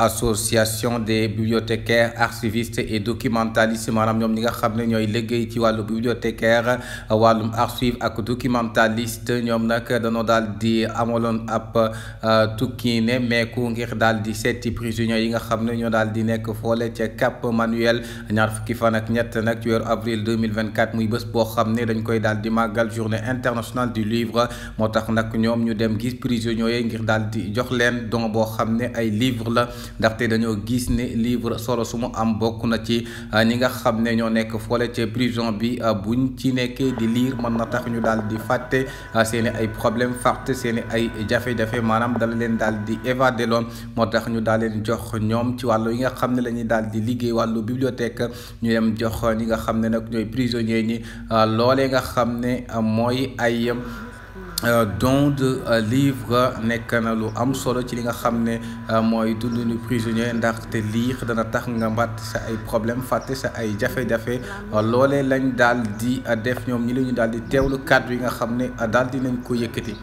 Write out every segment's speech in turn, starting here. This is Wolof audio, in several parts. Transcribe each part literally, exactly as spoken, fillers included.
association des bibliothécaires archivistes et documentalistes maanaam ñoom ñi nga xam ne ñooy liggéey ci wàllu bibliothécaire wàllum archive ak documentaliste ñoom nag dañoo daal di amaloon ab tukki ne meeku ngir daal di seeti prisonniers yi nga xam ne ñoo daal di nekk foole ca Cap Manuel ñaar fukki fan ak ñett nag ci weeru avril deux mille vingt-quatre muy bés boo xam ne dañ koy daal di màggal journée internationale du livre moo tax nag ñoom ñu dem gis prisonniers yi ngir daal di jox leen don boo xam ne ay livre la ndaxte dañoo gis ne livre solo su mu am bokk na ci ñi nga xam ne ñoo nekk foole ca prison bi buñ ci nekkee di lire mën na tax ñu daal di fàtte seen i ay problème fàtte seen i ay jafe-jafe maanaam dala leen daal di évader loon moo tax ñu daal leen jox ñoom ci wàllu yi nga xam ne la ñuy daal di liggéey wàllu bibliothèque ñu dem jox ñi nga xam ne nag ñooy prisonniers ñi loolee nga xam ne mooy ay don de livre nekk na lu am solo ci li nga xam ne mooy dunduñu prisonnier ndaxte lire dana tax nga mbatt sa ay problème fàtte sa ay jafe-jafe loolee lañ daal di def ñoom ñi la ñu daal di teewlu kàddu yi nga xam ne daal di nañ ko yëkkati.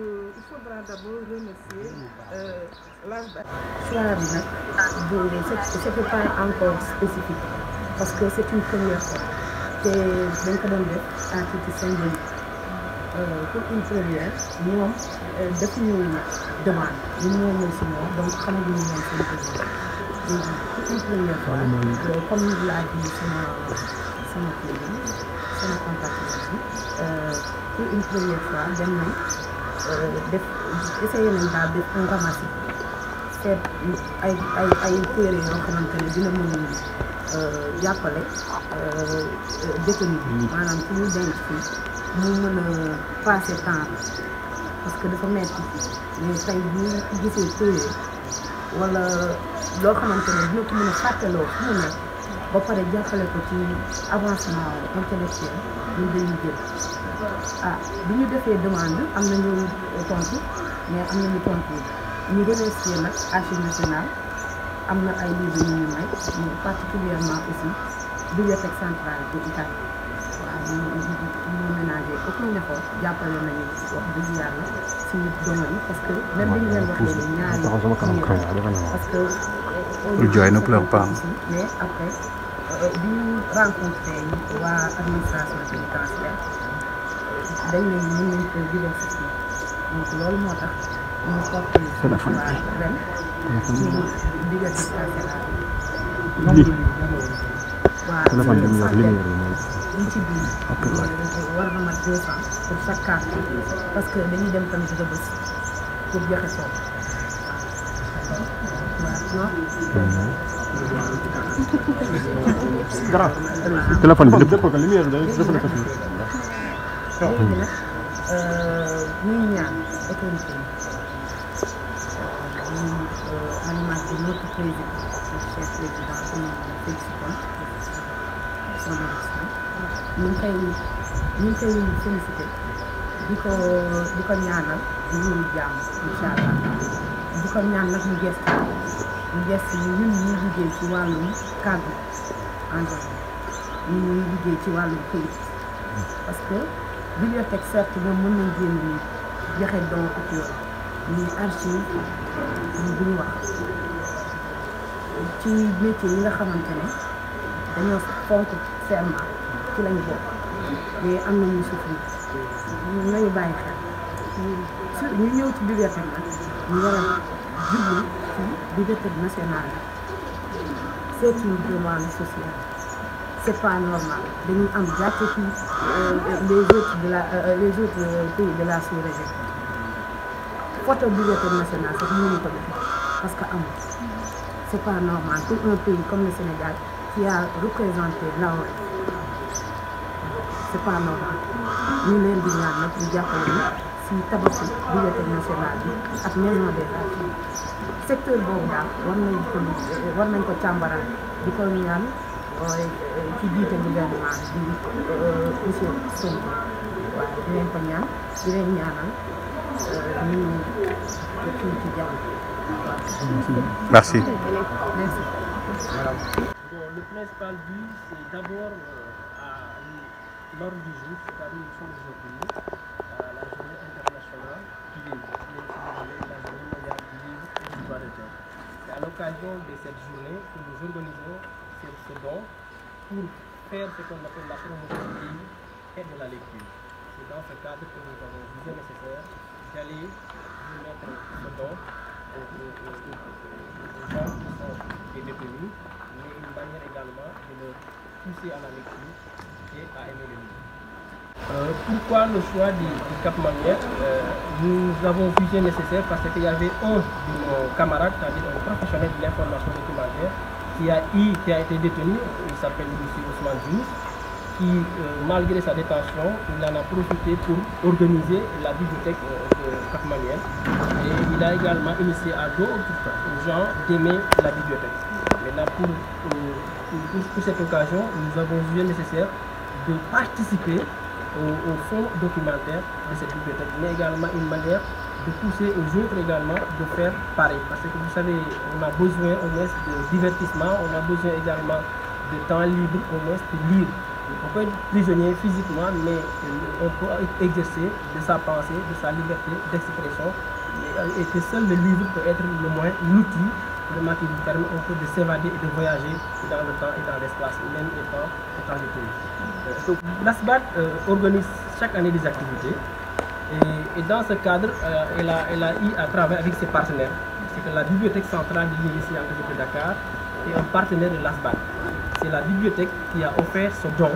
choix bi nag boole c'est pas encore spécifique parce que c'est une première fois te dañ ko doon def à titre symbolique. pour une première ñoom defuñu demande ñun ñoo ñëw si ñoom donc xamaguñu ñoom seen besoin léegi pour une première fois comme laa di sama sama kii bi sama contact bi pour une première fois dem nañ def essayé nañ daal def un ramassis seet ay ay ay téere yoo xamante ne dina mën a jàppale détenu bi maanaam ci ñu denc fii mu mën a passer temps parce que dafa metti mais tey bu ñu gisee téere wala loo xamante ne dina ko mën a fàttaloo fu mu nekk ba pare jàppale ko ci avancement intellectuel ñu dañuy jël ah bi ñu defee demande am na ñu tontu mais am na ñu tontu ñu remercier nag Archives nationales am na ay livres yu ñu may particulièrement aussi bibliothèque centrale bu Italie waaw ñu ñu ménager aucun effort jàppale nañu wax dëgg yàlla si domaine yi parce que même bi ñu leen waxee ni ñaari parce que lu jooy ne pleure pas mais après bi ñu rencontré waa administration pénitentiaire dañ ne ñu nañ ko diversifier donc loolu moo tax ñu porté waa ren ci bibliothèque centrale waaw liñ ci biir war na mat deux cents pour chaque carte parce que dañuy dem tamit Rebeuss pour joxe soow waaw grave téléphone bi lépp ko lumière da def na ko fi léegi nag ñuy ñaan autorité yi ñu animation notre président chef président ñu félicitons son élection ñu ngi koy ñu ngi koy félicité di ko di ko ñaanal ñu jàmm incha allah di ko ñaan nag ñu gëstu ñu gëstu ñun ñu liggéey ci wàllum cadre environnement ñun ñuy liggéey ci wàllum këyit parce que bibliothèque certes ñoom mën nañ génn ni joxe don ak yooyu ñuy archive ñu duñ wax ci métier yi nga xamante ne dañoo fonk serment ci lañu bokk mais am na ñuy souffrir ñu nañu bàyyi xel ñu ñëw ci bibliothèque nag ñu war a jublu ci bibliothèque nationale c'est une demande sociale c'est pas normal dañuy am gàcce ci les autres de la les autres pays de la sous-région photo bibliothèque nationale sax mënuñu ko def parce que amul c'est pas normal pour un pays comme le Sénégal qui a représenté l'A O F c'est pas normal ñu leen di ñaan nag ñu jàppale ni si tabaxu bibliothèque nationale bi ak maison des archives secteur boobu daal war nañ ko war nañ ko càmbaral di ko ñaan ci jiite gouvernement bi monsieur Sonko waaw di leen ko ñaan di leen ñaanal ñu kii ci jàmm waaw. Merci. Merci. Bon, le principal but, c'est d'abord euh, à l'ordre du jour, c'est-à-dire nous sommes aujourd'hui à la journée internationale du livre, la journée mondiale du livre et du droit d'auteur. Et alors l'occasion de cette journée que nous organisons ce, ce don pour faire ce qu'on appelle la promotion du livre et de la lecture. C'est dans ce cadre que nous avons jugé nécessaire d'aller remettre ce don aux, aux, aux, aux gens qui sont des détenus, mais une manière également de leur pousser à la lecture et à aimer le livre. Euh, pourquoi le choix du, du Cap Manuel? euh, Nous avons jugé nécessaire parce qu'il y avait un de nos camarades, c'est-à-dire un professionnel de l'information documentaire, qui a, eu, qui a été détenu, il s'appelle M. Ousmane Diouf, qui, euh, malgré sa détention, il en a profité pour organiser la bibliothèque euh, de Cap Manuel. Et il a également initié à d'autres gens d'aimer la bibliothèque. Maintenant, pour, euh, pour, pour cette occasion, nous avons jugé nécessaire de participer au, au fonds documentaire de cette bibliothèque, mais également une manière de pousser aux autres également de faire pareil. Parce que vous savez, on a besoin au moins de divertissement, on a besoin également de temps libre au moins de lire. On peut être prisonnier physiquement, mais on peut exercer de sa pensée, de sa liberté d'expression, et que seul le livre peut être le moyen, l'outil vraiment qui nous permet un peu de s'évader et de voyager dans le temps et dans l'espace, même étant, étant détenu. Donc l'ASBAD euh, organise chaque année des activités, et, et dans ce cadre, euh, elle, a, elle a eu à travailler avec ses partenaires. C'est que la bibliothèque centrale de l'Université de Dakar est un partenaire de l'ASBAD. C'est la bibliothèque qui a offert ce don,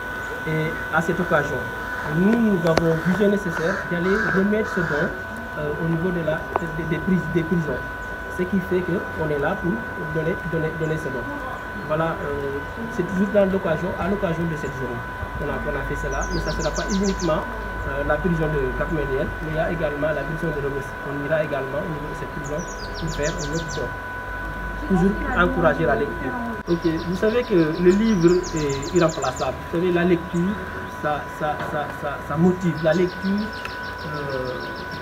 et à cette occasion, nous, nous avons jugé nécessaire d'aller remettre ce don euh, au niveau de la, de, de, des, des prisons. Ce qui fait qu'on est là pour donner, donner, donner ce don. Voilà, euh, c'est toujours dans l'occasion, à l'occasion de cette journée qu'on a, qu'on a fait cela, mais ça ne sera pas uniquement euh, la prison de Cap Manuel, mais il y a également la prison de Rebeuss. On ira également au niveau de cette prison pour faire un autre don. Toujours encourager la lecture. Ok, vous savez que le livre est irremplaçable. Vous savez, la lecture, ça, ça, ça, ça, ça motive. La lecture euh,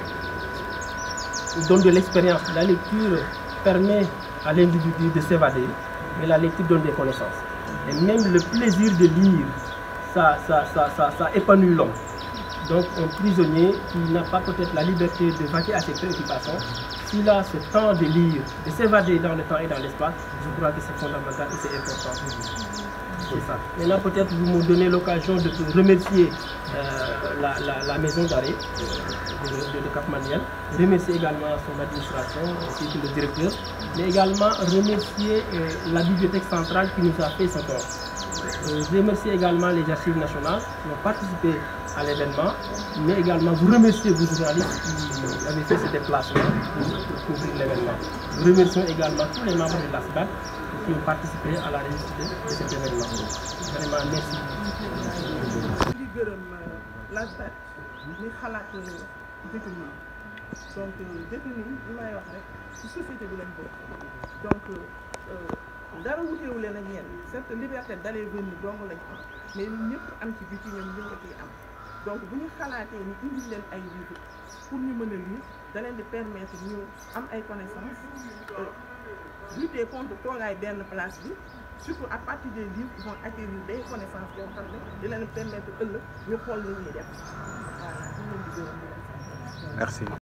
donne de l'expérience. La lecture permet à l'individu de s'évader, mais la lecture donne des connaissances. Et même le plaisir de lire, ça, ça, ça, ça, ça épanouit l'homme. Donc un prisonnier qui n'a pas peut-être la liberté de vaquer à ses préoccupations, s'il a ce temps de lire, de s'évader dans le temps et dans l'espace, je crois que c'est fondamental et c'est important pour vous. C'est ça. Maintenant, peut-être vous me donnez l'occasion de remercier euh, la, la, la maison d'arrêt de, de, de Cap Manuel, remercier également son administration, ainsi que le directeur, mais également remercier euh, la bibliothèque centrale qui nous a fait ce don. Euh, je remercie également les archives nationales qui ont participé à l'événement, mais également vous remercier vous journalistes qui avez fait ce déplacement pour couvrir l'événement. Nous remercions également tous les membres de l'ASBAD qui ont participé à la réussite de cet événement. Vraiment, merci. di gërëm l'ASBAD ni xalaat détenu donc détenu li may wax rek ci société bi lañ bokk donc dara wuteewu leen ak ñenn cette liberté d'aller venir dong lañ am mais ñun ñëpp am ci biti ñoom ñu ngi ciy am donc bu ñu xalaatee ni indi leen ay livre pour ñu mën a lire da leen di permettre ñu am ay connaissances lutter contre toogaay benn place bi surtout à partir des livres ils vont acquérir des connaissances yoo xam ne di leen permettre ëllëg ñu xool ni ñuy def voilà. Merci.